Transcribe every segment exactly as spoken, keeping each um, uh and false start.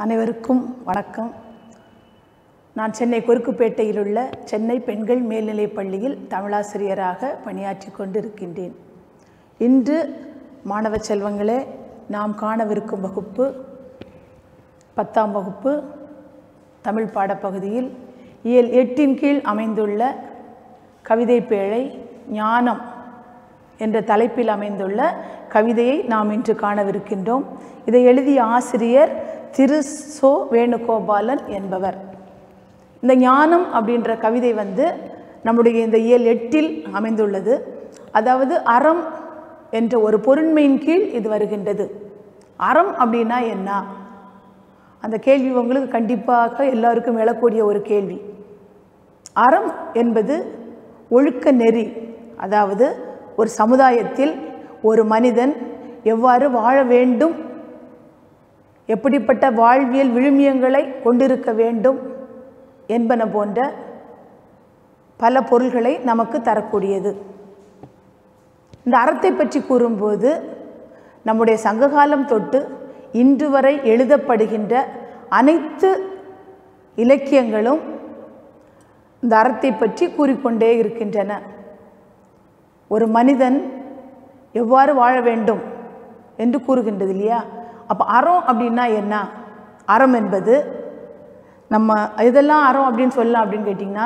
அனைவருக்கும் வணக்கம். நான் சென்னை கொருக்குப்பேட்டையில் உள்ள சென்னை பெண்கள் மேல்நிலைப் பள்ளியில் தமிழாசிரியராக பணியாற்றி கொண்டிருக்கின்றேன். இன்று மாணவ செல்வங்களே, நாம் காணவிருக்கும் வகுப்பு பத்தாம் வகுப்பு தமிழ் பாடப்பகுதியில் இயல் எட்டின் கீழ் அமைந்துள்ள கவிதை பேழை ஞானம் என்ற தலைப்பில் அமைந்துள்ள கவிதையை நாம் இன்று காணவிருக்கின்றோம். இதை எழுதிய ஆசிரியர் திரு சோ வேணுகோபாலன் என்பவர். இந்த ஞானம் அப்படின்ற கவிதை வந்து நம்முடைய இந்த இயல் எட்டில் அமைந்துள்ளது. அதாவது அறம் என்ற ஒரு பொருண்மையின் கீழ் இது வருகின்றது. அறம் அப்படின்னா என்ன? அந்த கேள்வி உங்களுக்கு கண்டிப்பாக எல்லாருக்கும் எழக்கூடிய ஒரு கேள்வி. அறம் என்பது ஒழுக்க நெறி. அதாவது ஒரு சமுதாயத்தில் ஒரு மனிதன் எவ்வாறு வாழ வேண்டும், எப்படிப்பட்ட வாழ்வியல் விழுமியங்களை கொண்டிருக்க வேண்டும் என்பன போன்ற பல பொருள்களை நமக்கு தரக்கூடியது. இந்த அறத்தை பற்றி கூறும்போது நம்முடைய சங்ககாலம் தொட்டு இன்று வரை எழுதப்படுகின்ற அனைத்து இலக்கியங்களும் இந்த அறத்தை பற்றி கூறிக்கொண்டே இருக்கின்றன. ஒரு மனிதன் எவ்வாறு வாழ வேண்டும் என்று கூறுகின்றது இல்லையா? அப்போ அறம் அப்படின்னா என்ன? அறம் என்பது நம்ம இதெல்லாம் அறம் அப்படின்னு சொல்லலாம் அப்படின்னு கேட்டிங்கன்னா,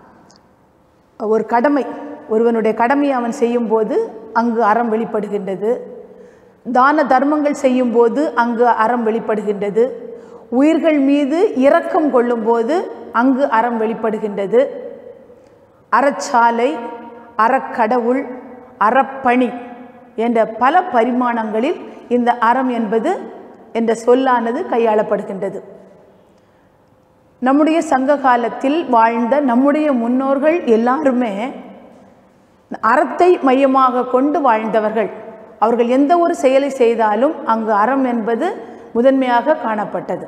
ஒரு கடமை, ஒருவனுடைய கடமையை அவன் செய்யும்போது அங்கு அறம் வெளிப்படுகின்றது. தான தர்மங்கள் செய்யும்போது அங்கு அறம் வெளிப்படுகின்றது. உயிர்கள் மீது இரக்கம் கொள்ளும்போது அங்கு அறம் வெளிப்படுகின்றது. அறச்சாலை, அறக்கடவுள், அறப்பணி என்ற பல பரிமாணங்களில் இந்த அறம் என்பது என்ற சொல்லானது கையாளப்படுகின்றது. நம்முடைய சங்க காலத்தில் வாழ்ந்த நம்முடைய முன்னோர்கள் எல்லாருமே அறத்தை மையமாக கொண்டு வாழ்ந்தவர்கள். அவர்கள் எந்த ஒரு செயலை செய்தாலும் அங்கு அறம் என்பது முதன்மையாக காணப்பட்டது.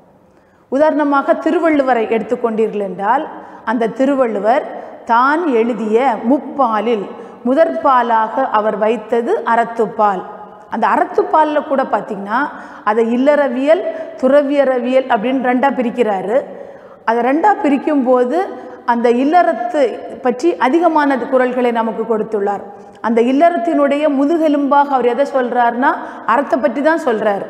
உதாரணமாக திருவள்ளுவரை எடுத்துக்கொண்டீர்கள் என்றால், அந்த திருவள்ளுவர் தான் எழுதிய முப்பாலில் முதற்பாலாக அவர் வைத்தது அறத்துப்பால். அந்த அறத்துப்பாலில் கூட பார்த்திங்கன்னா அதை இல்லறவியல், துறவியறவியல் அப்படின்னு ரெண்டாக பிரிக்கிறாரு. அதை ரெண்டாக பிரிக்கும்போது அந்த இல்லறத்து பற்றி அதிகமான குறள்களை நமக்கு கொடுத்துள்ளார். அந்த இல்லறத்தினுடைய முதுகெலும்பாக அவர் எதை சொல்கிறாருன்னா அறத்தை பற்றி தான் சொல்கிறார்.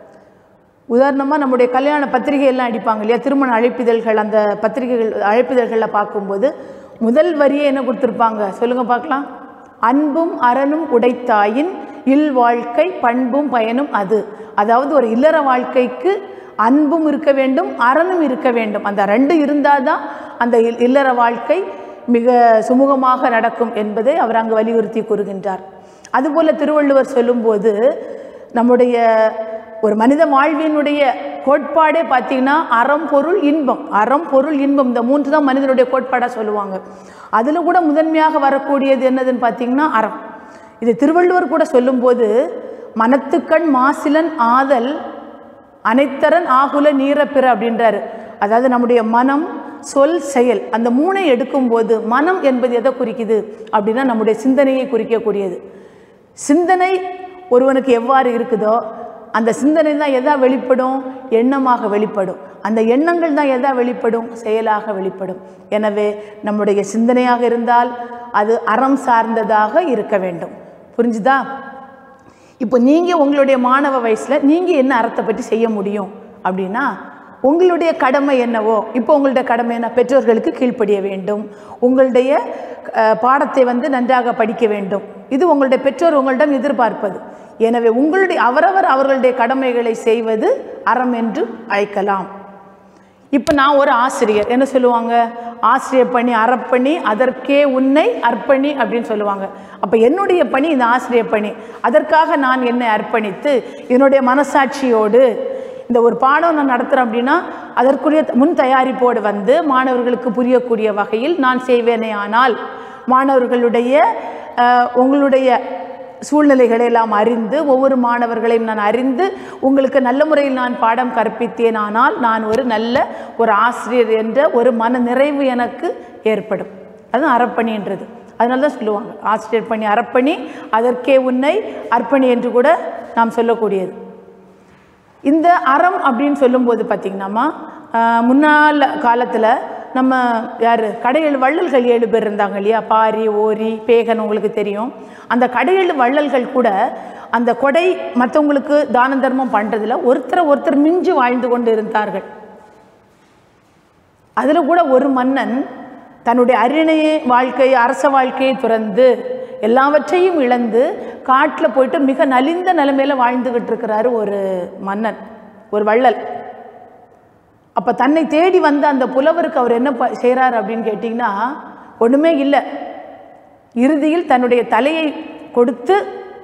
உதாரணமாக நம்முடைய கல்யாண பத்திரிகையெல்லாம் அடிப்பாங்க இல்லையா, திருமண அழைப்பிதழ்கள், அந்த பத்திரிகைகள் அழைப்பிதழ்களில் பார்க்கும்போது முதல் வரியை என்ன கொடுத்துருப்பாங்க சொல்லுங்கள் பார்க்கலாம்? அன்பும் அறனும் உடைத்தாயின் இல் வாழ்க்கை பண்பும் பயனும் அது. அதாவது ஒரு இல்லற வாழ்க்கைக்கு அன்பும் இருக்க வேண்டும், அறனும் இருக்க வேண்டும். அந்த ரெண்டு இருந்தால் தான் அந்த இல்லற வாழ்க்கை மிக சுமூகமாக நடக்கும் என்பதை அவர் அங்கு வலியுறுத்தி கூறுகின்றார். அதுபோல் திருவள்ளுவர் சொல்லும்போது நம்முடைய ஒரு மனித வாழ்வினுடைய கோட்பாடே பார்த்திங்கன்னா அறம் பொருள் இன்பம், அறம் பொருள் இன்பம், இந்த மூன்று தான் மனிதனுடைய கோட்பாடாக சொல்லுவாங்க. அதில் கூட முதன்மையாக வரக்கூடியது என்னதுன்னு பார்த்திங்கன்னா அறம். இது திருவள்ளுவர் கூட சொல்லும்போது மனத்துக்கண் மாசிலன் ஆதல் அனைத்தரன் ஆகுல நீரப்பிற அப்படின்றாரு. அதாவது நம்முடைய மனம், சொல், செயல், அந்த மூணை எடுக்கும்போது மனம் என்பது எதை குறிக்குது அப்படின்னா நம்முடைய சிந்தனையை குறிக்கக்கூடியது. சிந்தனை ஒருவனுக்கு எவ்வாறு இருக்குதோ அந்த சிந்தனை தான் எதா வெளிப்படும்? எண்ணமாக வெளிப்படும். அந்த எண்ணங்கள் தான் எதா வெளிப்படும்? செயலாக வெளிப்படும். எனவே நம்முடைய சிந்தனையாக இருந்தால் அது அறம் சார்ந்ததாக இருக்க வேண்டும். புரிஞ்சுதா? இப்போ நீங்கள் உங்களுடைய மாணவ வயசில் நீங்கள் என்ன அறத்தை பற்றி செய்ய முடியும் அப்படின்னா, உங்களுடைய கடமை என்னவோ, இப்போ உங்களுடைய கடமை என்ன? பெற்றோர்களுக்கு கீழ்ப்படிய வேண்டும், உங்களுடைய பாடத்தை வந்து நன்றாக படிக்க வேண்டும். இது உங்களுடைய பெற்றோர் உங்களிடம் எதிர்பார்ப்பது. எனவே உங்களுடைய அவரவர் அவர்களுடைய கடமைகளை செய்வது அறம் என்று அழைக்கலாம். இப்போ நான் ஒரு ஆசிரியர், என்ன சொல்லுவாங்க? ஆசிரியர் பணி அறப்பணி, அதற்கே உன்னை அர்ப்பணி அப்படின்னு சொல்லுவாங்க. அப்போ என்னுடைய பணி இந்த ஆசிரியர் பணி. அதற்காக நான் என்னை அர்ப்பணித்து என்னுடைய மனசாட்சியோடு இந்த ஒரு பாடம் நான் நடத்துகிறேன் அப்படின்னா அதற்குரிய முன் தயாரிப்போடு வந்து மாணவர்களுக்கு புரியக்கூடிய வகையில் நான் செய்வேனே. ஆனால் மாணவர்களுடைய உங்களுடைய சூழ்நிலைகளை எல்லாம் அறிந்து ஒவ்வொரு மாணவர்களையும் நான் அறிந்து உங்களுக்கு நல்ல முறையில் நான் பாடம் கற்பித்தேன், ஆனால் நான் ஒரு நல்ல ஒரு ஆசிரியர் என்ற ஒரு மன நிறைவு எனக்கு ஏற்படும். அதுதான் அறப்பணின்றது. அதனால தான் சொல்லுவாங்க ஆசிரியர் பணி அறப்பணி, அதற்கே உன்னை அர்ப்பணி என்று கூட நாம் சொல்லக்கூடியது. இந்த அறம் அப்படின்னு சொல்லும்போது பார்த்திங்கன்னாம்மா முன்னாள் காலத்தில் நம்ம யார் கடையெழு வள்ளல்கள் ஏழு பேர் இருந்தாங்க இல்லையா, பாரி ஓரி பேகன், உங்களுக்கு தெரியும். அந்த கடையெழு வள்ளல்கள் கூட அந்த கொடை மற்றவங்களுக்கு தான தர்மம் பண்ணுறதுல ஒருத்தரை ஒருத்தர் மிஞ்சி வாழ்ந்து கொண்டு இருந்தார்கள். அதில் கூட ஒரு மன்னன் தன்னுடைய அரியணைய வாழ்க்கை அரச வாழ்க்கையை துறந்து எல்லாவற்றையும் இழந்து காட்டில் போயிட்டு மிக நலிந்த நிலைமையில் வாழ்ந்துக்கிட்டு இருக்கிறாரு ஒரு மன்னன், ஒரு வள்ளல். அப்போ தன்னை தேடி வந்த அந்த புலவருக்கு அவர் என்ன ப செய்கிறார் அப்படின்னு கேட்டிங்கன்னா, ஒன்றுமே இல்லை. இறுதியில் தன்னுடைய தலையை கொடுத்து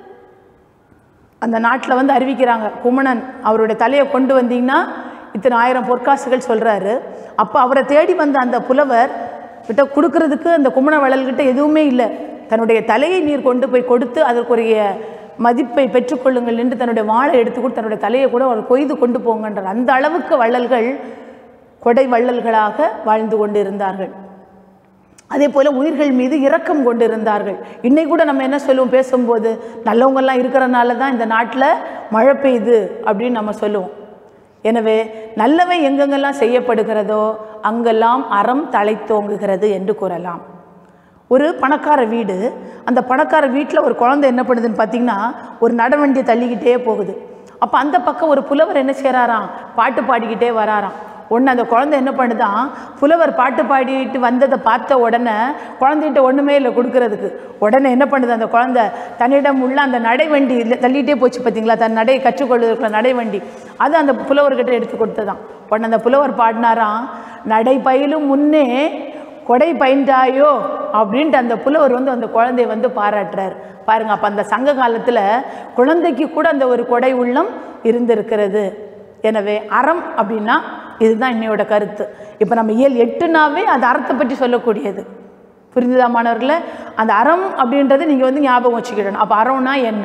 அந்த நாட்டில் வந்து அறிவிக்கிறாங்க, குமணன் அவருடைய தலையை கொண்டு வந்தீங்கன்னா இத்தனை ஆயிரம் பொற்காசுகள் சொல்கிறாரு. அப்போ அவரை தேடி வந்த அந்த புலவர் கிட்ட கொடுக்கறதுக்கு அந்த குமண வள்ளல்கிட்ட எதுவுமே இல்லை. தன்னுடைய தலையை நீர் கொண்டு போய் கொடுத்து அதற்குரிய மதிப்பை பெற்றுக்கொள்ளுங்கள் என்று தன்னுடைய வாளை எடுத்துக்கொண்டு தன்னுடைய தலையை கூட அவர் கொய்து கொண்டு போங்கன்றார். அந்த அளவுக்கு வள்ளல்கள் கொடை வள்ளல்களாக வாழ்ந்து கொண்டு இருந்தார்கள். அதே போல் உயிர்கள் மீது இரக்கம் கொண்டு இருந்தார்கள். இன்னைக்கு கூட நம்ம என்ன சொல்லுவோம், பேசும்போது நல்லவங்கெல்லாம் இருக்கிறனால தான் இந்த நாட்டில் மழை பெய்யுது அப்படின்னு நம்ம சொல்லுவோம். எனவே நல்லவை எங்கெங்கெல்லாம் செய்யப்படுகிறதோ அங்கெல்லாம் அறம் தழைத்தோங்குகிறது என்று கூறலாம். ஒரு பணக்கார வீடு, அந்த பணக்கார வீட்டில் ஒரு குழந்தை என்ன பண்ணுதுன்னு பார்த்திங்கன்னா ஒரு நடவண்டியை தள்ளிக்கிட்டே போகுது. அப்போ அந்த பக்கம் ஒரு புலவர் என்ன செய்கிறாராம், பாட்டு பாடிக்கிட்டே வராராம். ஒன்று அந்த குழந்தை என்ன பண்ணுதான், புலவர் பாட்டு பாடிட்டு வந்ததை பார்த்த உடனே குழந்தைகிட்ட ஒன்றுமே இல்லை கொடுக்கறதுக்கு. உடனே என்ன பண்ணுது அந்த குழந்தை, தன்னிடம் உள்ள அந்த நடைவண்டி தள்ளிகிட்டே போச்சு பார்த்தீங்களா, தன் நடையை கற்றுக்கொள்வதற்குள்ள நடைவண்டி, அது அந்த புலவர்கிட்ட எடுத்து கொடுத்ததான். உடனே அந்த புலவர் பாடினாராம், நடை பயிலும் முன்னே கொடை பயின்றாயோ அப்படின்ட்டு அந்த புலவர் வந்து அந்த குழந்தைய வந்து பாராட்டுறார் பாருங்க. அப்போ அந்த சங்க காலத்தில் குழந்தைக்கு கூட அந்த ஒரு கொடை உள்ளம் இருந்திருக்கிறது. எனவே அறம் அப்படின்னா இதுதான் இன்னையோட கருத்து. இப்போ நம்ம இயல் எட்டுனாவே அது அறத்தை பற்றி சொல்லக்கூடியது. புரிஞ்சுதா மாணவர்களே? அந்த அறம் அப்படின்றது நீங்கள் வந்து ஞாபகம் வச்சுக்கிடணும். அப்போ அறம்னா என்ன?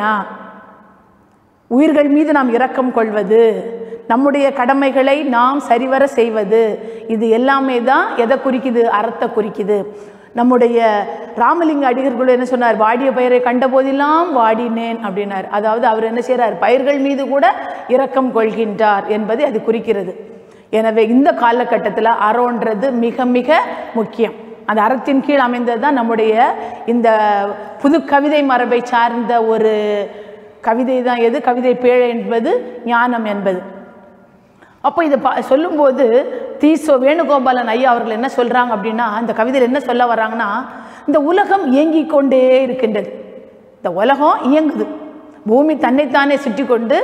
உயிர்கள் மீது நாம் இரக்கம் கொள்வது, நம்முடைய கடமைகளை நாம் சரிவர செய்வது, இது எல்லாமே தான் எதை குறிக்குது, அறத்தை குறிக்குது. நம்முடைய ராமலிங்க அடிகர்கள் என்ன சொன்னார், வாடிய பயிரை கண்ட போதெல்லாம் வாடினேன் அப்படின்னார். அதாவது அவர் என்ன செய்கிறார், பயிர்கள் மீது கூட இரக்கம் கொள்கின்றார் என்பதை அது குறிக்கிறது. எனவே இந்த காலகட்டத்தில் அறம்ன்றது மிக மிக முக்கியம். அந்த அறத்தின் கீழ் அமைந்தது தான் நம்முடைய இந்த புது கவிதை மரபை சார்ந்த ஒரு கவிதை தான் எது, கவிதை பேழை என்பது, ஞானம் என்பது. அப்போ இதை பா சொல்லும்போது தீசோ வேணுகோபாலன் ஐயா அவர்கள் என்ன சொல்கிறாங்க அப்படின்னா, இந்த கவிதையில் என்ன சொல்ல வர்றாங்கன்னா, இந்த உலகம் இயங்கிக் கொண்டே இருக்கின்றது. இந்த உலகம் இயங்குது, பூமி தன்னைத்தானே சுற்றி கொண்டு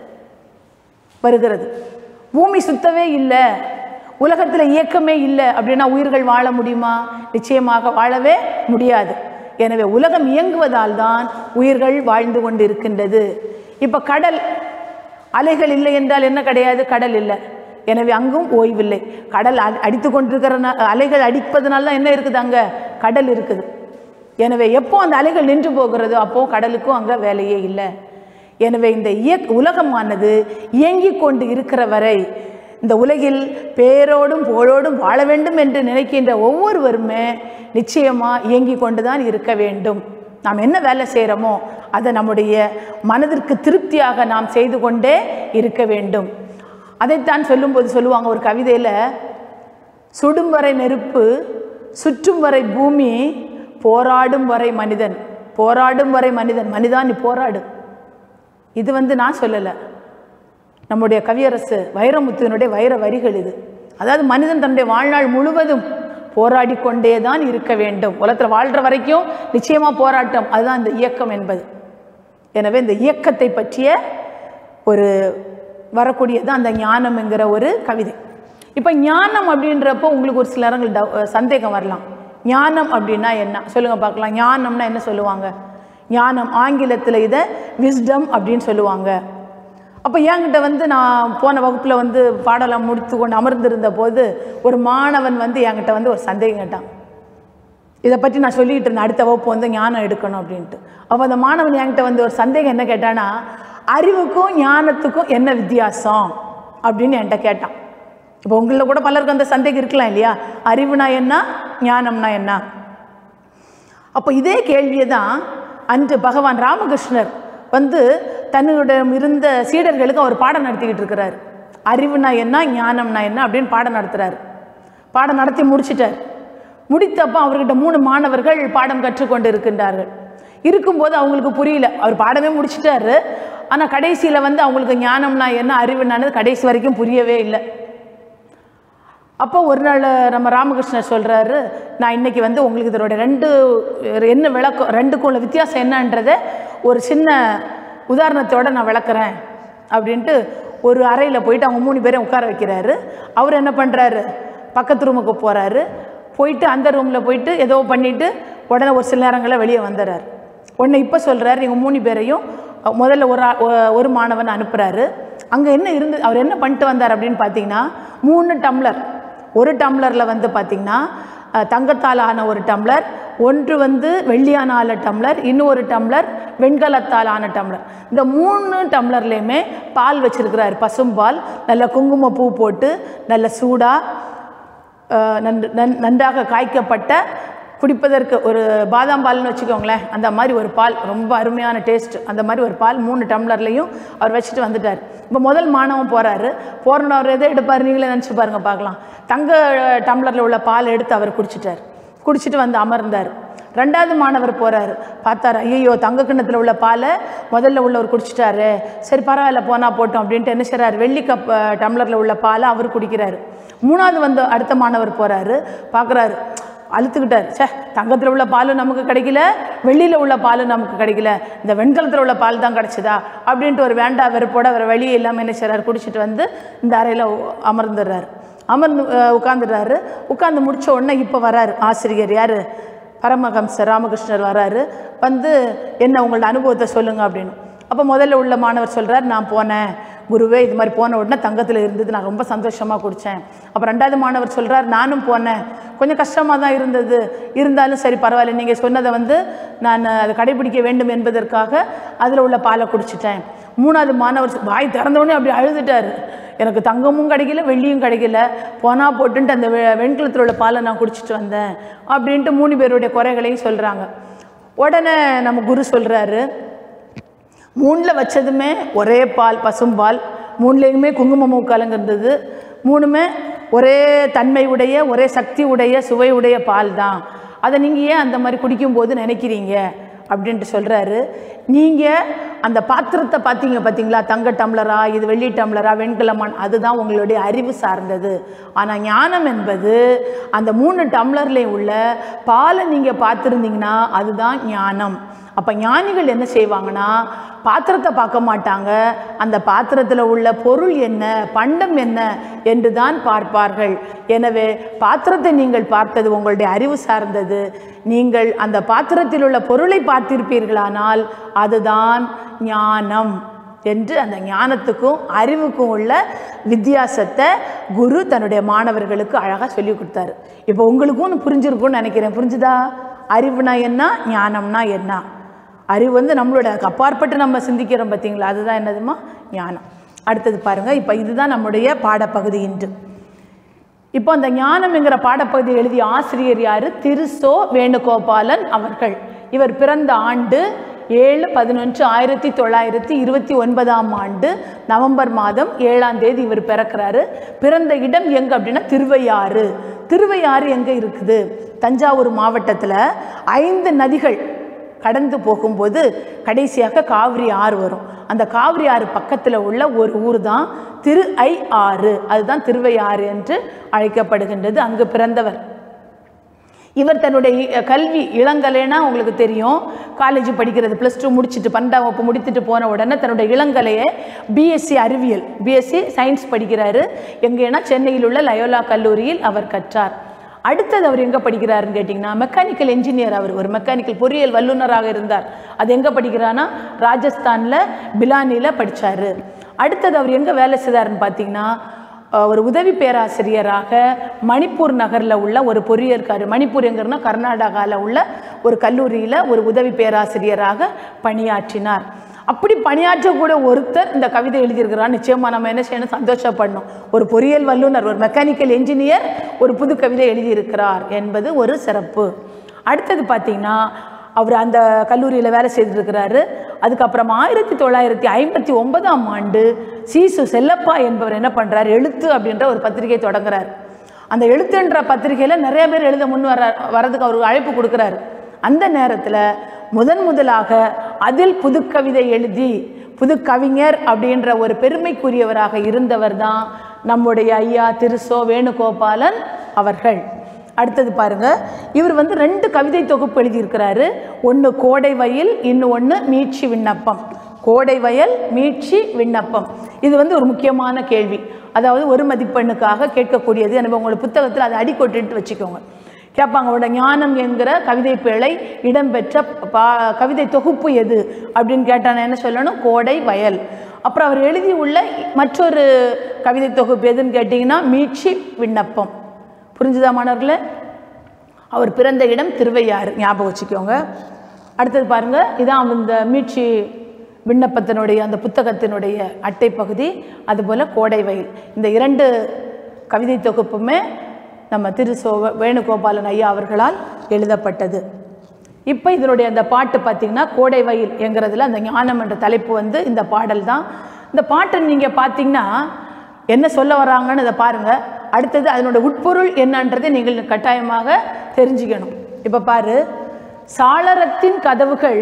வருகிறது. பூமி சுத்தவே இல்லை, உலகத்தில் இயக்கமே இல்லை அப்படின்னா உயிர்கள் வாழ முடியுமா? நிச்சயமாக வாழவே முடியாது. எனவே உலகம் இயங்குவதால் தான் உயிர்கள் வாழ்ந்து கொண்டு இருக்கின்றது. இப்போ கடல் அலைகள் இல்லை என்றால் என்ன கிடையாது, கடல் இல்லை. எனவே அங்கும் ஓய்வில்லை. கடல் அடித்து கொண்டிருக்கிற அலைகள் அடிப்பதனால தான் என்ன இருக்குது, அங்கே கடல் இருக்குது. எனவே எப்போ அந்த அலைகள் நின்று போகிறதோ அப்போது கடலுக்கும் அங்கே வேலையே இல்லை. எனவே இந்த இயக் உலகமானது இயங்கி கொண்டு இருக்கிற வரை இந்த உலகில் பேரோடும் புகழோடும் வாழ வேண்டும் என்று நினைக்கின்ற ஒவ்வொருவருமே நிச்சயமாக இயங்கி கொண்டு தான் இருக்க வேண்டும். நாம் என்ன வேலை செய்கிறோமோ அதை நம்முடைய மனதிற்கு திருப்தியாக நாம் செய்து கொண்டே இருக்க வேண்டும். அதைத்தான் சொல்லும்போது சொல்லுவாங்க ஒரு கவிதையில், சுடும் வரை நெருப்பு, சுற்றும் வரை பூமி, போராடும் வரை மனிதன். போராடும் வரை மனிதன், மனிதா நீ போராடு. இது வந்து நான் சொல்லலை, நம்முடைய கவியரசு வைரமுத்துவனுடைய வைர வரிகள் இது. அதாவது மனிதன் தன்னுடைய வாழ்நாள் முழுவதும் போராடி கொண்டே தான் இருக்க வேண்டும். உலகத்தில் வாழ்கிற வரைக்கும் நிச்சயமாக போராட்டம், அதுதான் இந்த இயக்கம் என்பது. எனவே இந்த இயக்கத்தை பற்றிய ஒரு வரக்கூடியது அந்த ஞானம் என்கிற ஒரு கவிதை. இப்போ ஞானம் அப்படின்றப்போ உங்களுக்கு ஒரு சில நேரங்கள் சந்தேகம் வரலாம், ஞானம் அப்படின்னா என்ன சொல்லுங்கள் பார்க்கலாம். ஞானம்னா என்ன சொல்லுவாங்க? ஞானம் ஆங்கிலத்தில் இதை விஸ்டம் அப்படின்னு சொல்லுவாங்க. அப்போ என்கிட்ட வந்து நான் போன வகுப்பில் வந்து பாடலாம் முடித்து கொண்டு அமர்ந்திருந்த போது ஒரு மாணவன் வந்து என்கிட்ட வந்து ஒரு சந்தேகம் கேட்டான். இதை பற்றி நான் சொல்லிகிட்டு இருந்தேன், அடுத்த வகுப்பு வந்து ஞானம் எடுக்கணும் அப்படின்ட்டு. அப்போ அந்த மாணவன் என்கிட்ட வந்து ஒரு சந்தேகம் என்ன கேட்டானா, அறிவுக்கும் ஞானத்துக்கும் என்ன வித்தியாசம் அப்படின்னு என்கிட்ட கேட்டான். இப்போ உங்களில் கூட பலருக்கு அந்த சந்தேகம் இருக்கலாம் இல்லையா, அறிவுனா என்ன, ஞானம்னா என்ன? அப்போ இதே கேள்வியை தான் அன்று பகவான் ராமகிருஷ்ணர் வந்து தன்னிடம் இருந்த சீடர்களுக்கு அவர் பாடம் நடத்திக்கிட்டு இருக்கிறார். அறிவுனா என்ன, ஞானம்னா என்ன அப்படின்னு பாடம் நடத்துகிறார். பாடம் நடத்தி முடிச்சிட்டார். முடித்தப்போ அவர்கிட்ட மூணு மாணவர்கள் பாடம் கற்றுக்கொண்டு இருக்கின்றார்கள். இருக்கும்போது அவங்களுக்கு புரியல, அவர் பாடமே முடிச்சிட்டாரு. ஆனால் கடைசியில் வந்து அவங்களுக்கு ஞானம்னா என்ன, அறிவுனானது கடைசி வரைக்கும் புரியவே இல்லை. அப்போ ஒரு நாள் நம்ம ராமகிருஷ்ணர் சொல்கிறாரு, நான் இன்றைக்கி வந்து உங்களுக்கு இதோட ரெண்டு என்ன விளக்கம், ரெண்டுக்கும் உள்ள வித்தியாசம் என்னன்றதை ஒரு சின்ன உதாரணத்தோடு நான் விளக்குறேன் அப்படின்ட்டு ஒரு அறையில் போயிட்டு அவங்க மூணு பேரையும் உட்கார வைக்கிறாரு. அவர் என்ன பண்ணுறாரு, பக்கத்து ரூமுக்கு போகிறாரு. போயிட்டு அந்த ரூமில் போயிட்டு ஏதோ பண்ணிவிட்டு உடனே ஒரு சில நேரங்களில் வெளியே வந்துடுறார். உடனே இப்போ சொல்கிறாரு, இவங்க மூணு பேரையும் முதல்ல ஒரு ஒரு மாணவன் அனுப்புகிறாரு. அங்கே என்ன இருந்து அவர் என்ன பண்ணிட்டு வந்தார் அப்படின்னு பார்த்தீங்கன்னா, மூணு டம்ளர், ஒரு டம்ளரில் வந்து பார்த்திங்கன்னா தங்கத்தால் ஆன ஒரு டம்ளர், ஒன்று வந்து வெள்ளியான ஆன டம்ளர், இன்னொரு டம்ளர் வெண்கலத்தால் ஆன டம்ளர். இந்த மூணு டம்ளர்லேயுமே பால் வச்சுருக்கிறார், பசும்பால், நல்ல குங்குமப்பூ போட்டு நல்ல சூடாக நன்று நன் நன்றாக காய்க்கப்பட்ட குடிப்பதற்கு ஒரு பாதாம் பால்னு வச்சுக்கோங்களேன், அந்த மாதிரி ஒரு பால், ரொம்ப அருமையான டேஸ்ட். அந்த மாதிரி ஒரு பால் மூணு டம்ளர்லையும் அவர் வச்சுட்டு வந்துட்டார். இப்போ முதல் மாணவன் போகிறாரு. போகிறோன்னு அவர் எதை எடுப்பார் நீங்களே நினச்சி பாருங்கள் பார்க்கலாம். தங்க டம்ளரில் உள்ள பால் எடுத்து அவர் குடிச்சிட்டார். குடிச்சிட்டு வந்து அமர்ந்தார். ரெண்டாவது மாணவர் போகிறார். பார்த்தார், ஐயோ தங்க கிண்ணத்தில் உள்ள பாலை முதல்ல உள்ளவர் குடிச்சிட்டாரு, சரி பரவாயில்ல போனால் போட்டோம் அப்படின்ட்டு என்ன செய்கிறார், வெள்ளி கப் டம்ளரில் உள்ள பாலை அவர் குடிக்கிறார். மூணாவது வந்து அடுத்த மாணவர் போகிறாரு. பார்க்குறாரு, அழுத்துக்கிட்டார், சே தங்கத்தில் உள்ள பாலும் நமக்கு கிடைக்கல, வெள்ளியில் உள்ள பாலும் நமக்கு கிடைக்கல, இந்த வெண்கலத்தில் உள்ள பால் தான் கிடச்சிதா அப்படின்ட்டு ஒரு வேண்டா வெறுப்போட அவர் வெளியே இல்லாமல் என்ன செய்கிறார், குடிச்சிட்டு வந்து இந்த அறையில் அமர்ந்துடுறாரு. அமர்ந்து உட்காந்துடுறாரு. உட்காந்து முடித்த உடனே இப்போ வராரு ஆசிரியர், யார், பரமஹம்சர் ராமகிருஷ்ணர் வராரு. வந்து என்ன உங்களோட அனுபவத்தை சொல்லுங்கள் அப்படின்னு. அப்போ முதல்ல உள்ள மாணவர் சொல்கிறார், நான் போனேன் குருவே, இது மாதிரி போன உடனே தங்கத்தில் இருந்தது, நான் ரொம்ப சந்தோஷமாக குடித்தேன். அப்போ ரெண்டாவது மாணவர் சொல்கிறார், நானும் போனேன், கொஞ்சம் கஷ்டமாக தான் இருந்தது, இருந்தாலும் சரி பரவாயில்ல, நீங்கள் சொன்னதை வந்து நான் அதை கடைபிடிக்க வேண்டும் என்பதற்காக அதில் உள்ள பாலை குடிச்சிட்டேன். மூணாவது மாணவர் வாய் திறந்தோடனே அப்படி அழுதுட்டார், எனக்கு தங்கமும் கிடைக்கல வெள்ளியும் கிடைக்கல, போனால் போட்டுன்ட்டு அந்த வெ வெண்கலத்தில் உள்ள பாலை நான் குடிச்சிட்டு வந்தேன் அப்படின்ட்டு மூணு பேருடைய குறைகளையும் சொல்கிறாங்க. உடனே நம்ம குரு சொல்கிறாரு, மூணில் வச்சதுமே ஒரே பால், பசும்பால், மூணுலேயுமே குங்குமமும் கலங்கிருந்தது, மூணுமே ஒரே தன்மை உடைய, ஒரே சக்தி உடைய, சுவை உடைய பால் தான், அதை நீங்கள் ஏன் அந்த மாதிரி குடிக்கும்போது நினைக்கிறீங்க அப்படின்ட்டு சொல்கிறாரு. நீங்கள் அந்த பாத்திரத்தை பார்த்தீங்க பார்த்தீங்களா, தங்க டம்ளரா, இது வெள்ளி டம்ளரா, வெண்கலமான், அதுதான் உங்களுடைய அறிவு சார்ந்தது. ஆனால் ஞானம் என்பது அந்த மூணு டம்ளர்லேயும் உள்ள பாலை நீங்கள் பார்த்துருந்தீங்கன்னா அதுதான் ஞானம். அப்போ ஞானிகள் என்ன செய்வாங்கன்னா, பாத்திரத்தை பார்க்க மாட்டாங்க, அந்த பாத்திரத்தில் உள்ள பொருள் என்ன, பண்டம் என்ன என்று தான் பார்ப்பார்கள். எனவே பாத்திரத்தை நீங்கள் பார்த்தது உங்களுடைய அறிவு சார்ந்தது. நீங்கள் அந்த பாத்திரத்தில் உள்ள பொருளை பார்த்திருப்பீர்களானால் அதுதான் ஞானம் என்று அந்த ஞானத்துக்கும் அறிவுக்கும் உள்ள வித்தியாசத்தை குரு தன்னுடைய மாணவர்களுக்கு அழகாக சொல்லி கொடுத்தாரு. இப்போ உங்களுக்கும் புரிஞ்சிருக்கும்னு நினைக்கிறேன். புரிஞ்சுதா? அறிவுனா என்ன, ஞானம்னா என்ன? அறிவு வந்து நம்மளோட அப்பாற்பட்டு நம்ம சிந்திக்கிறோம் பார்த்தீங்களா, அதுதான் என்னதுமா ஞானம். அடுத்தது பாருங்கள், இப்போ இதுதான் நம்முடைய பாடப்பகுதி இன்று. இப்போ அந்த ஞானம்ங்கிற பாடப்பகுதியை எழுதிய ஆசிரியர் யார்? திரு சோ வேணுகோபாலன் அவர்கள். இவர் பிறந்த ஆண்டு ஏழு பதினொன்று ஆயிரத்தி தொள்ளாயிரத்தி இருபத்தி ஒன்பதாம் ஆண்டு நவம்பர் மாதம் ஏழாம் தேதி இவர் பிறக்கிறாரு. பிறந்த இடம் எங்கே அப்படின்னா திருவையாறு. திருவையாறு எங்கே இருக்குது? தஞ்சாவூர் மாவட்டத்தில் ஐந்து நதிகள் கடந்து போகும்போது கடைசியாக காவிரி ஆறு வரும். அந்த காவிரி ஆறு பக்கத்தில் உள்ள ஒரு ஊர் தான் திரு ஐ ஆறு, அதுதான் திருவையாறு என்று அழைக்கப்படுகின்றது. அங்கு பிறந்தவர் இவர். தன்னுடைய கல்வி இளங்கலைன்னா உங்களுக்கு தெரியும், காலேஜ் படிக்கிறது, ப்ளஸ் டூ முடிச்சுட்டு பன்னெண்டாம் வகுப்பு முடித்துட்டு போன உடனே தன்னுடைய இளங்கலையை பிஎஸ்சி அறிவியல், பிஎஸ்சி சயின்ஸ் படிக்கிறாரு. எங்கேனா சென்னையில் உள்ள லயோலா கல்லூரியில் அவர் கற்றார். அடுத்தது அவர் எங்கே படிக்கிறாருன்னு கேட்டிங்கன்னா, மெக்கானிக்கல் என்ஜினியர். அவர் ஒரு மெக்கானிக்கல் பொறியியல் வல்லுநராக இருந்தார். அது எங்கே படிக்கிறான்னா ராஜஸ்தானில் பிலானியில் படித்தார். அடுத்தது அவர் எங்கே வேலை செய்தார்னு பார்த்தீங்கன்னா, ஒரு உதவி பேராசிரியராக மணிப்பூர் நகரில் உள்ள ஒரு பொறியியல், மணிப்பூர் எங்கன்னா கர்நாடகாவில் உள்ள ஒரு கல்லூரியில் ஒரு உதவி பேராசிரியராக பணியாற்றினார். அப்படி பணியாற்றக்கூட ஒருத்தர் இந்த கவிதை எழுதியிருக்கிறார். நிச்சயமாக நம்ம என்ன செய்யணும், சந்தோஷப்படணும். ஒரு பொறியியல் வல்லுநர், ஒரு மெக்கானிக்கல் என்ஜினியர் ஒரு புது கவிதை எழுதியிருக்கிறார் என்பது ஒரு சிறப்பு. அடுத்தது பார்த்திங்கன்னா, அவர் அந்த கல்லூரியில் வேலை செய்திருக்கிறாரு. அதுக்கப்புறம் ஆயிரத்தி தொள்ளாயிரத்தி ஐம்பத்தி ஒன்பதாம் ஆண்டு சீசு செல்லப்பா என்பவர் என்ன பண்ணுறார், எழுத்து அப்படின்ற ஒரு பத்திரிகை தொடங்குறார். அந்த எழுத்துன்ற பத்திரிகையில் நிறைய பேர் எழுத முன் வர வரதுக்கு அவருக்கு அழைப்பு கொடுக்குறாரு. அந்த நேரத்தில் முதன் முதலாக அதில் புதுக்கவிதை எழுதி புதுக்கவிஞர் அப்படின்ற ஒரு பெருமைக்குரியவராக இருந்தவர் தான் நம்முடைய ஐயா திரு சோ வேணுகோபாலன் அவர்கள். அடுத்தது பாருங்க, இவர் வந்து ரெண்டு கவிதை தொகுப்பு எழுதியிருக்கிறாரு. ஒன்று கோடை வயல், இன்னும் ஒன்று மீட்சி விண்ணப்பம். கோடை வயல், மீட்சி விண்ணப்பம். இது வந்து ஒரு முக்கியமான கேள்வி, அதாவது ஒரு மதிப்பெண்ணுக்காக கேட்கக்கூடியது. எனக்கு உங்களோட புத்தகத்தில் அதை அடிக்கொட்டு வச்சுக்கோங்க. கேட்பாங்க, அவரோட ஞானம் என்கிற கவிதை பேழை இடம்பெற்ற பா கவிதை தொகுப்பு எது அப்படின்னு கேட்டான என்ன சொல்லணும், கோடை வயல். அப்புறம் அவர் எழுதி உள்ள மற்றொரு கவிதை தொகுப்பு எதுன்னு கேட்டிங்கன்னா மீட்சி விண்ணப்பம். புரிஞ்சுதா மாணவர்களே? அவர் பிறந்த இடம் திருவையாறு, ஞாபகம் வச்சுக்கோங்க. அடுத்தது பாருங்கள், இதான் இந்த மீட்சி விண்ணப்பத்தினுடைய அந்த புத்தகத்தினுடைய அட்டை பகுதி. அதுபோல் கோடை வயல். இந்த இரண்டு கவிதை தொகுப்புமே நம்ம திரு சோ வேணுகோபாலன் ஐயா அவர்களால் எழுதப்பட்டது. இப்போ இதனுடைய அந்த பாட்டு பார்த்திங்கன்னா கோடை வயல் என்கிறதுல அந்த ஞானம் என்ற தலைப்பு வந்து இந்த பாடல் தான். இந்த பாட்டை நீங்கள் பார்த்திங்கன்னா என்ன சொல்ல வராங்கன்னு இதை பாருங்கள். அடுத்தது அதனுடைய உட்பொருள் என்னன்றதை நீங்கள் கட்டாயமாக தெரிஞ்சுக்கணும். இப்போ பாரு, சாளரத்தின் கதவுகள்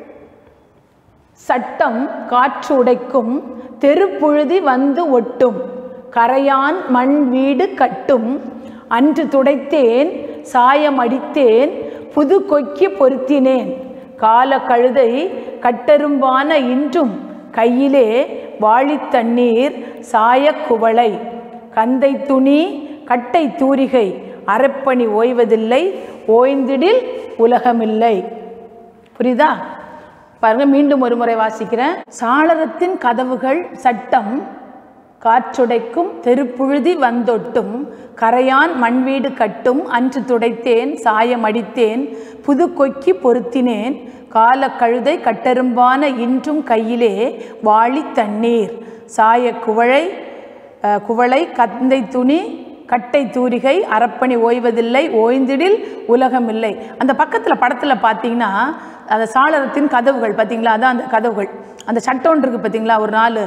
சட்டம் காற்று உடைக்கும், தெருப்புழுதி வந்து ஒட்டும், கரையான் மண் வீடு கட்டும், அன்று துடைத்தேன் சாயம் அடித்தேன் புது கொக்கி பொருத்தினேன், கால கழுதை கட்டெரும்பான இன்றும் கையிலே வாளித்தண்ணீர் சாய குவளை, கந்தை துணி கட்டை தூரிகை, அரைப்பணி ஓய்வதில்லை ஓய்ந்திடில் உலகமில்லை. புரியுதா? பாருங்க, மீண்டும் ஒரு முறை வாசிக்கிறேன். சாளரத்தின் கதவுகள் சட்டம் காற்றுடைக்கும், தெருப்புழுதி வந்தொட்டும், கரையான் மண்வீடு கட்டும், அன்று துடைத்தேன் சாயம் அடித்தேன் புது கொக்கி பொருத்தினேன், கால கழுதை கட்டெரும்பான இன்றும் கையிலே வாளி தண்ணீர் சாய குவளை குவளை கந்தை துணி கட்டை தூரிகை, அறப்பணி ஓய்வதில்லை ஓய்ந்திடில் உலகமில்லை. அந்த பக்கத்தில் படத்தில் பார்த்தீங்கன்னா அந்த சாளரத்தின் கதவுகள் பார்த்தீங்களா, அதான் அந்த கதவுகள். அந்த சட்டம் இருக்குது பார்த்தீங்களா, ஒரு நாலு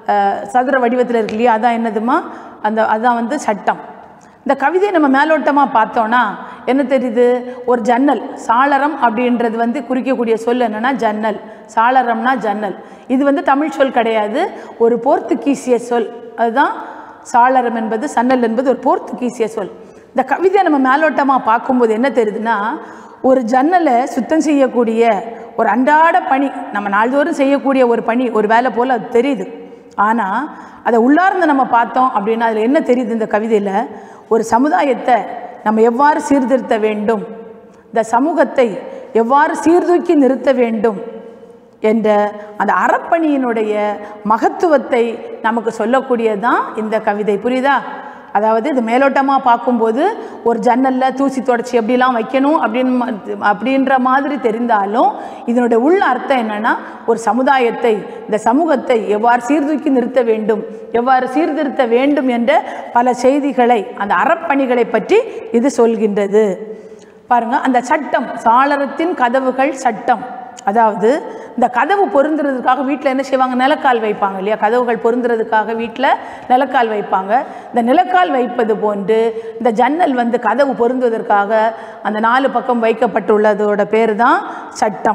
சதுர வடிவத்தில் இருக்கு இல்லையா, அதான் என்னதுமா, அந்த அதுதான் வந்து சட்டம். இந்த கவிதையை நம்ம மேலோட்டமாக பார்த்தோன்னா என்ன தெரியுது, ஒரு ஜன்னல். சாளரம் அப்படின்றது வந்து குறிக்கக்கூடிய சொல் என்னென்னா ஜன்னல். சாளரம்னா ஜன்னல். இது வந்து தமிழ் சொல் கிடையாது, ஒரு போர்த்துகீசிய சொல். அதுதான் சாளரம் என்பது, சன்னல் என்பது ஒரு போர்த்துகீசிய சொல். இந்த கவிதையை நம்ம மேலோட்டமாக பார்க்கும்போது என்ன தெரியுதுன்னா, ஒரு ஜன்னலை சுத்தம் செய்யக்கூடிய ஒரு அன்றாட பணி, நம்ம நாள்தோறும் செய்யக்கூடிய ஒரு பணி, ஒரு வேலை போல் அது தெரியுது. ஆனால் அதை உள்ளார்ந்து நம்ம பார்த்தோம் அப்படின்னா அதில் என்ன தெரியுது, இந்த கவிதையில் ஒரு சமுதாயத்தை நம்ம எவ்வாறு சீர்திருத்த வேண்டும், இந்த சமூகத்தை எவ்வாறு சீர்தூக்கி நிறுத்த வேண்டும் என்ற அந்த அறப்பணியினுடைய மகத்துவத்தை நமக்கு சொல்லக்கூடியதான் இந்த கவிதை. புரியுதா? அதாவது இது மேலோட்டமாக பார்க்கும்போது ஒரு ஜன்னலில் தூசி தொடச்சி எப்படிலாம் வைக்கணும் அப்படின்னு அப்படின்ற மாதிரி தெரிந்தாலும் இதனுடைய உள்ள அர்த்தம் என்னென்னா, ஒரு சமுதாயத்தை, இந்த சமூகத்தை எவ்வாறு சீர்தூக்கி நிறுத்த வேண்டும், எவ்வாறு சீர்திருத்த வேண்டும் என்ற பல செய்திகளை, அந்த அறப்பணிகளை பற்றி இது சொல்கின்றது. பாருங்கள், அந்த சட்டம், சாளரத்தின் கதவுகள் சட்டம். அதாவது இந்த கதவு பொருந்துறதுக்காக வீட்டில் என்ன செய்வாங்க, நிலக்கால் வைப்பாங்க இல்லையா, கதவுகள் பொருந்துறதுக்காக வீட்டில் நிலக்கால் வைப்பாங்க. இந்த நிலக்கால் வைப்பது போன்று இந்த ஜன்னல் வந்து கதவு பொருந்துவதற்காக அந்த நாலு பக்கம் வைக்கப்பட்டுள்ளதோட பேர் தான் சட்டம்.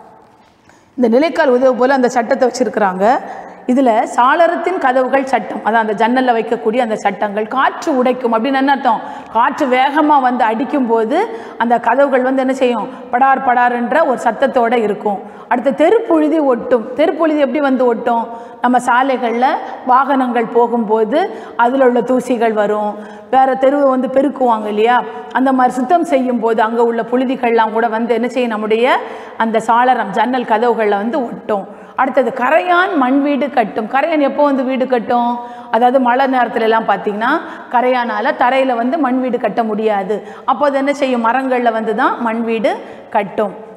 இந்த நிலைக்கால் உதவு போல் அந்த சட்டத்தை வச்சுருக்கிறாங்க. இதில் சாளரத்தின் கதவுகள் சட்டம், அதான் அந்த ஜன்னலில் வைக்கக்கூடிய அந்த சட்டங்கள். காற்று உடைக்கும் அப்படின்னு என்ன அர்த்தம், காற்று வேகமாக வந்து அடிக்கும் போது அந்த கதவுகள் வந்து என்ன செய்யும், படார் படார் என்ற ஒரு சத்தத்தோடு இருக்கும். அடுத்து தெருப்புழுதி ஒட்டும். தெருப்புழுதி எப்படி வந்து ஒட்டும், நம்ம சாலைகளில் வாகனங்கள் போகும்போது அதில் உள்ள தூசிகள் வரும், வேறு தெருவை வந்து பெருக்குவாங்க இல்லையா, அந்த மாதிரி சுத்தம் செய்யும் போது அங்கே உள்ள புழுதிகள்லாம் கூட வந்து என்ன செய்யும், நம்முடைய அந்த சாளரம் ஜன்னல் கதவுகளில் வந்து ஒட்டும். அடுத்தது கரையான் மண் வீடு கட்டும். கரையான் எப்போ வந்து வீடு கட்டும், அதாவது மழை நேரத்துல எல்லாம் பார்த்தீங்கன்னா கரையானால் தரையில் வந்து மண் வீடு கட்ட முடியாது. அப்போ அது என்ன செய்யும், மரங்களில் வந்து தான் மண் வீடு கட்டும்.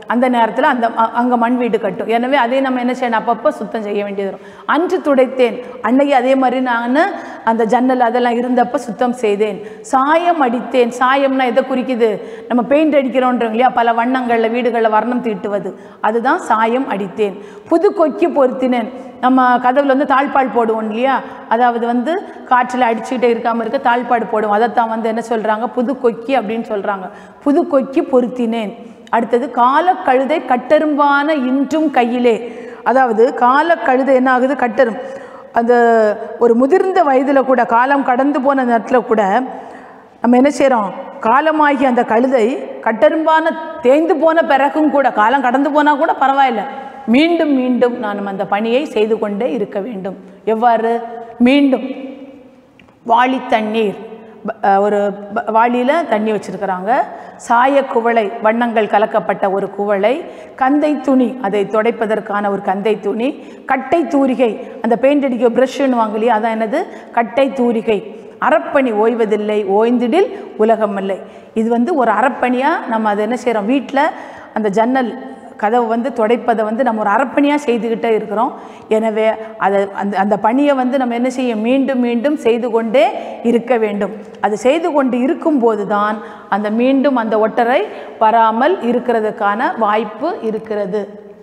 அந்த நேரத்தில் அந்த அங்கே மண் வீடு கட்டும். எனவே அதே நம்ம என்ன செய்யணும், அப்பப்போ சுத்தம் செய்ய வேண்டியது வரும். அன்று துடைத்தேன், அன்னைக்கு அதே மாதிரி நான் அந்த ஜன்னல் அதெல்லாம் இருந்தப்போ சுத்தம் செய்தேன். சாயம் அடித்தேன், சாயம்னா எதை குறிக்குது, நம்ம பெயிண்ட் அடிக்கிறோன்றோம் இல்லையா, பல வண்ணங்களில் வீடுகளில் வர்ணம் தீட்டுவது, அதுதான் சாயம் அடித்தேன். புது கொக்கி பொருத்தினேன், நம்ம கதவில் வந்து தாழ்பால் போடுவோம் இல்லையா, அதாவது வந்து காற்றில் அடிச்சுக்கிட்டே இருக்காமல் இருக்க தாழ்பாடு போடுவோம், அதைத்தான் வந்து என்ன சொல்கிறாங்க, புது கொக்கி அப்படின்னு சொல்கிறாங்க. புது கொக்கி பொருத்தினேன். அடுத்தது காலக்கழுதை கட்டெரும்பான இன்றும் கையிலே, அதாவது காலக்கழுதை என்ன ஆகுது, கட்டெரும். அந்த ஒரு முதிர்ந்த வயதில் கூட, காலம் கடந்து போன நேரத்தில் கூட நம்ம என்ன செய்கிறோம், காலமாகி அந்த கழுதை கட்டெரும்பான தேய்ந்து போன பிறகும் கூட, காலம் கடந்து போனால் கூட பரவாயில்லை, மீண்டும் மீண்டும் நான் அந்த பணியை செய்து கொண்டே இருக்க வேண்டும். எவ்வாறு, மீண்டும் வாளி தண்ணீர், ஒரு வாளியில் தண்ணி வச்சுருக்கிறாங்க, சாய குவளை வண்ணங்கள் கலக்கப்பட்ட ஒரு குவளை, கந்தை துணி அதை துடைப்பதற்கான ஒரு கந்தை துணி, கட்டை தூரிகை அந்த பெயிண்ட் அடிக்க ப்ரஷ்ன்னு வாங்கலையே அதான் என்னது கட்டை தூரிகை, அறப்பணி ஓய்வதில்லை ஓய்ந்திடில் உலகமில்லை. இது வந்து ஒரு அறப்பணியாக நம்ம அதை என்ன செய்கிறோம், வீட்டில் அந்த ஜன்னல் கதவை வந்து துடைப்பதை வந்து நம்ம ஒரு அறப்பணியாக செய்துக்கிட்டே இருக்கிறோம். எனவே அதை அந்த அந்த பணியை வந்து நம்ம என்ன செய்ய, மீண்டும் மீண்டும் செய்து கொண்டே இருக்க வேண்டும். அது செய்து கொண்டு இருக்கும்போது தான் அந்த மீண்டும் அந்த ஒட்டரை வராமல் இருக்கிறதுக்கான வாய்ப்பு இருக்கிறது.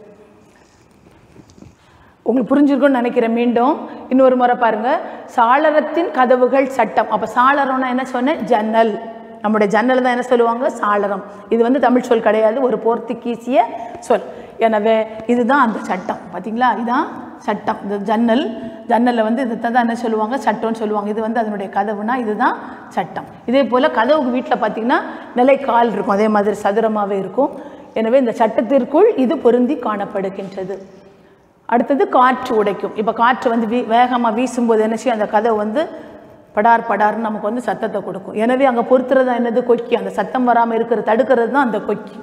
உங்களுக்கு புரிஞ்சிருக்கும்னு நினைக்கிறேன். மீண்டும் இன்னொரு முறை பாருங்கள், சாளரத்தின் கதவுகள் சட்டம். அப்போ சாளரம்னா என்ன சொன்னேன், ஜன்னல். நம்முடைய ஜன்னல் தான் என்ன சொல்லுவாங்க, சாளரம். இது வந்து தமிழ் சொல் கிடையாது, ஒரு போர்த்துகீசிய சொல். எனவே இதுதான் அந்த சட்டம், பார்த்தீங்களா, இதுதான் சட்டம். இந்த ஜன்னல், ஜன்னலில் வந்து இதை தான் என்ன சொல்லுவாங்க, சட்டம்னு சொல்லுவாங்க. இது வந்து அதனுடைய கதவுனா இதுதான் சட்டம். இதே போல் கதவுக்கு வீட்டில் பார்த்திங்கன்னா நிலைக்கால் இருக்கும், அதே மாதிரி சதுரமாகவே இருக்கும். எனவே இந்த சட்டத்திற்குள் இது பொருந்தி காணப்படுகின்றது. அடுத்தது காற்று உடைக்கும். இப்போ காற்று வந்து வீ வேகமாக வீசும்போது என்ன செய்யும், அந்த கதவு வந்து படார் படார்னு நமக்கு வந்து சத்தத்தை கொடுக்கும். எனவே அங்கே பொறுத்துறது தான் என்னது, கொக்கி. அந்த சத்தம் வராமல் இருக்கிற தடுக்கிறது தான் அந்த கொக்கி.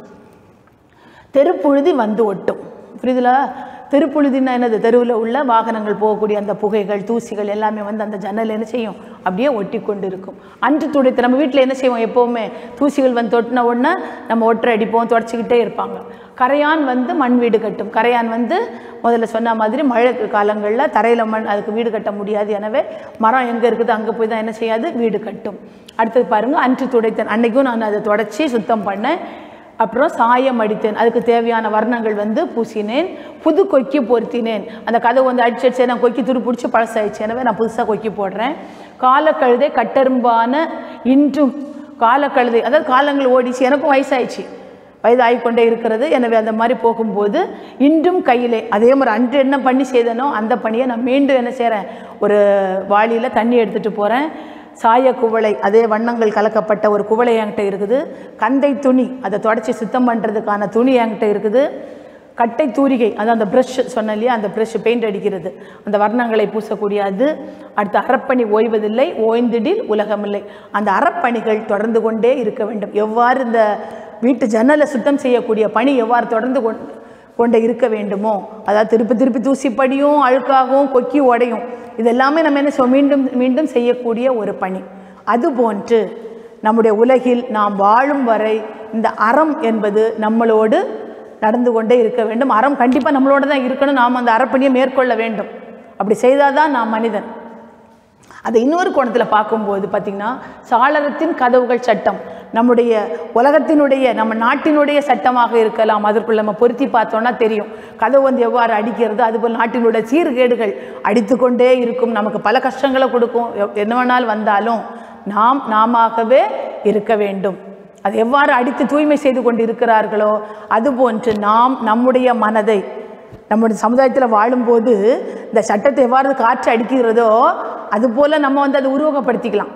தெருப்புழுதி வந்து ஒட்டும். புரியுதுல, தெருப்புழுதின்னா என்னது, தெருவில் உள்ள வாகனங்கள் போகக்கூடிய அந்த புகைகள் தூசிகள் எல்லாமே வந்து அந்த ஜன்னல் என்ன செய்யும், அப்படியே ஒட்டி கொண்டு இருக்கும். அன்று துடைத்து, நம்ம வீட்டில் என்ன செய்வோம், எப்போவுமே தூசிகள் வந்து தொட்டின உடனே நம்ம ஒற்றை அடிப்போம், தொடச்சிக்கிட்டே இருப்பாங்க. கரையான் வந்து மண் வீடு கட்டும். கரையான் வந்து முதல்ல சொன்ன மாதிரி மழை காலங்களில் தரையில் மண், அதுக்கு வீடு கட்ட முடியாது. எனவே மரம் எங்கே இருக்குது அங்கே போய் தான் என்ன செய்யாது, வீடு கட்டும். அடுத்தது பாருங்கள், அன்று துடைத்தேன், அன்றைக்கும் நான் அதை தொடச்சி சுத்தம் பண்ணேன். அப்புறம் சாயம் அடித்தேன், அதுக்கு தேவையான வர்ணங்கள் வந்து பூசினேன். புது கொக்கி பொருத்தினேன், அந்த கதவு வந்து அடிச்சு அடிச்சு நான் கொக்கி துரு பிடிச்சி பழசாயிடுச்சு, எனவே நான் புதுசாக கொக்கி போடுறேன். காலக்கழுதை கட்டெரும்பான இன்றும், காலக்கழுதை அதாவது காலங்கள் ஓடிச்சு, எனக்கும் வயசாயிடுச்சு, வயது ஆகிக்கொண்டே இருக்கிறது. எனவே அந்த மாதிரி போகும்போது இன்றும் கையிலே, அதே மாதிரி அன்று என்ன பண்ணி செய்தனோ அந்த பணியை நான் மீண்டும் என்ன செய்கிறேன், ஒரு வாளியில் தண்ணி எடுத்துகிட்டு போகிறேன். சாய குவளை, அதே வண்ணங்கள் கலக்கப்பட்ட ஒரு குவளை என்கிட்ட இருக்குது. கந்தை துணி, அதை தொடச்சி சுத்தம் பண்ணுறதுக்கான துணி என்கிட்ட இருக்குது. கட்டை தூரிகை, அது அந்த ப்ரஷ் சொன்ன இல்லையா, அந்த ப்ரஷ் பெயிண்ட் அடிக்கிறது, அந்த வர்ணங்களை பூசக்கூடிய அது. அடுத்து அறப்பணி ஓய்வதில்லை ஓய்ந்திடில் உலகமில்லை. அந்த அறப்பணிகள் தொடர்ந்து கொண்டே இருக்க வேண்டும். எவ்வாறு இந்த வீட்டு ஜன்னலை சுத்தம் செய்யக்கூடிய பணி எவ்வாறு தொடர்ந்து கொண்டு கொண்டு இருக்க வேண்டுமோ, அதாவது திருப்பி திருப்பி தூசிப்படியும் அழுக்காகவும் கொக்கி உடையும், இதெல்லாமே நம்ம என்ன செய்வோம், மீண்டும் மீண்டும் செய்யக்கூடிய ஒரு பணி. அதுபோன்று நம்முடைய உலகில் நாம் வாழும் வரை இந்த அறம் என்பது நம்மளோடு நடந்து கொண்டே இருக்க வேண்டும். அறம் கண்டிப்பாக நம்மளோட தான் இருக்கணும். நாம் அந்த அறப்பணியை மேற்கொள்ள வேண்டும். அப்படி செய்தால் தான் நாம் மனிதன். அதை இன்னொரு கோணத்தில் பார்க்கும்போது பார்த்திங்கன்னா, சாளரத்தின் கதவுகள் சட்டம் நம்முடைய உலகத்தினுடைய, நம்ம நாட்டினுடைய சட்டமாக இருக்கலாம். அதற்குள்ள நம்ம பொருத்தி பார்த்தோன்னா தெரியும், கதவு வந்து எவ்வாறு அடிக்கிறது, அதுபோல் நாட்டினுடைய சீர்கேடுகள் அடித்து கொண்டே இருக்கும், நமக்கு பல கஷ்டங்களை கொடுக்கும். என்ன வேணாலும் வந்தாலும் நாம் நாமவே இருக்க வேண்டும். அது எவ்வாறு அடித்து தூய்மை செய்து கொண்டு இருக்கிறார்களோ அதுபோன்று நாம் நம்முடைய மனதை, நம்முடைய சமுதாயத்தில் வாழும்போது இந்த சட்டத்தை எவ்வாறு காற்று அடிக்கிறதோ அதுபோல் நம்ம வந்து அதை உருவகப்படுத்திக்கலாம்.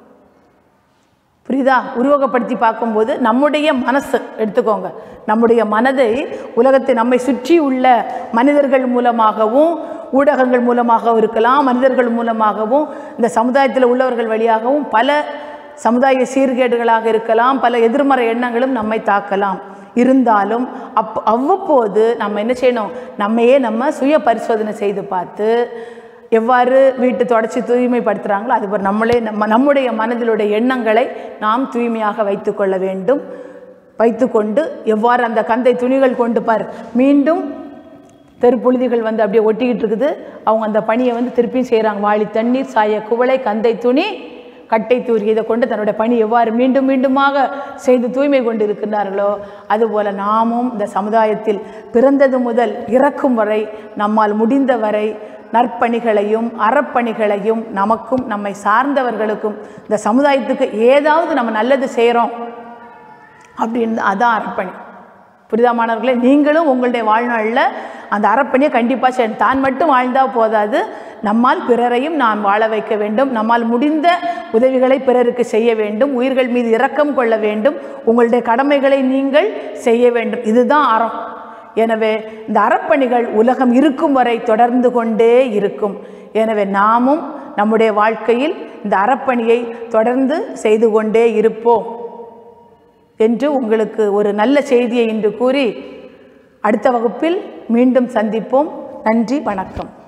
புரியுதா? உருவகப்படுத்தி பார்க்கும்போது நம்முடைய மனசு எடுத்துக்கோங்க, நம்முடைய மனதை உலகத்தை நம்மை சுற்றி உள்ள மனிதர்கள் மூலமாகவும் ஊடகங்கள் மூலமாகவும் இருக்கலாம், மனிதர்கள் மூலமாகவும் இந்த சமுதாயத்தில் உள்ளவர்கள் வழியாகவும் பல சமுதாய சீர்கேடுகளாக இருக்கலாம், பல எதிர்மறை எண்ணங்களும் நம்மை தாக்கலாம். இருந்தாலும் அப் அவ்வப்போது நம்ம என்ன செய்யணும், நம்மையே நம்ம சுய பரிசோதனை செய்து பார்த்து எவ்வாறு வீட்டு தொடச்சி தூய்மைப்படுத்துகிறாங்களோ அதுபோல் நம்மளே நம்ம நம்முடைய மனதிலுடைய எண்ணங்களை நாம் தூய்மையாக வைத்து கொள்ள வேண்டும். வைத்து கொண்டு எவ்வாறு அந்த கந்தை துணிகள் கொண்டு பார் மீண்டும் தெருப்புழுதிகள் வந்து அப்படியே ஒட்டிக்கிட்டு இருக்குது. அவங்க அந்த பணியை வந்து திருப்பியும் செய்கிறாங்க. வாளி தண்ணீர், சாய குவளை, கந்தை துணி, கட்டை தூரி இதை கொண்டு தன்னுடைய பணி எவ்வாறு மீண்டும் மீண்டுமாக செய்து தூய்மை கொண்டு இருக்கிறார்களோ அதுபோல் நாமும் இந்த சமுதாயத்தில் பிறந்தது முதல் இறக்கும் வரை நம்மால் முடிந்த வரை நற்பணிகளையும் அறப்பணிகளையும் நமக்கும் நம்மை சார்ந்தவர்களுக்கும் இந்த சமுதாயத்துக்கு ஏதாவது நம்ம நல்லது செய்கிறோம் அப்படின்னு அதான் அறப்பணி. புரிதா மாணவர்களே? நீங்களும் உங்களுடைய வாழ்நாளில் அந்த அறப்பணியை கண்டிப்பாக செய்யணும். தான் மட்டும் வாழ்ந்தால் போதாது, நம்மால் பிறரையும் நாம் வாழ வைக்க வேண்டும். நம்மால் முடிந்த உதவிகளை பிறருக்கு செய்ய வேண்டும். உயிர்கள் மீது இரக்கம் கொள்ள வேண்டும். உங்களுடைய கடமைகளை நீங்கள் செய்ய வேண்டும். இதுதான் அறம். எனவே இந்த அறப்பணிகள் உலகம் இருக்கும் வரை தொடர்ந்து கொண்டே இருக்கும். எனவே நாமும் நம்முடைய வாழ்க்கையில் இந்த அறப்பணியை தொடர்ந்து செய்து கொண்டே இருப்போம் என்று உங்களுக்கு ஒரு நல்ல செய்தியை இன்று கூறி அடுத்த வகுப்பில் மீண்டும் சந்திப்போம். நன்றி, வணக்கம்.